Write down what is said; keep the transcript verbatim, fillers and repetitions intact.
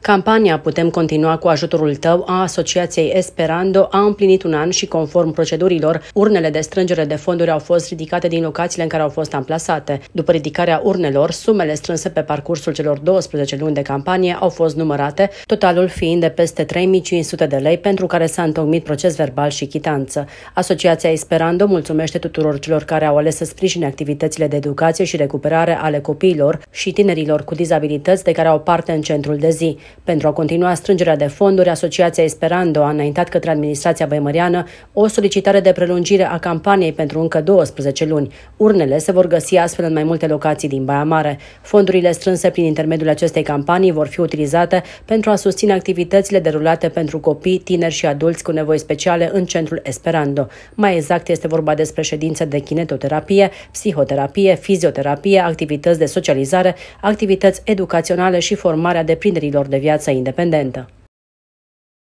Campania Putem continua cu ajutorul tău a Asociației Esperando a împlinit un an și, conform procedurilor, urnele de strângere de fonduri au fost ridicate din locațiile în care au fost amplasate. După ridicarea urnelor, sumele strânse pe parcursul celor douăsprezece luni de campanie au fost numărate, totalul fiind de peste trei mii cinci sute de lei, pentru care s-a întocmit proces verbal și chitanță. Asociația Esperando mulțumește tuturor celor care au ales să sprijine activitățile de educație și recuperare ale copiilor și tinerilor cu dizabilități de care au parte în centrul de zi. Pentru a continua strângerea de fonduri, Asociația Esperando a înaintat către administrația băimăreană o solicitare de prelungire a campaniei pentru încă douăsprezece luni. Urnele se vor găsi astfel în mai multe locații din Baia Mare. Fondurile strânse prin intermediul acestei campanii vor fi utilizate pentru a susține activitățile derulate pentru copii, tineri și adulți cu nevoi speciale în centrul Esperando. Mai exact, este vorba despre ședințe de kinetoterapie, psihoterapie, fizioterapie, activități de socializare, activități educaționale și formarea deprinderilor de viață independentă.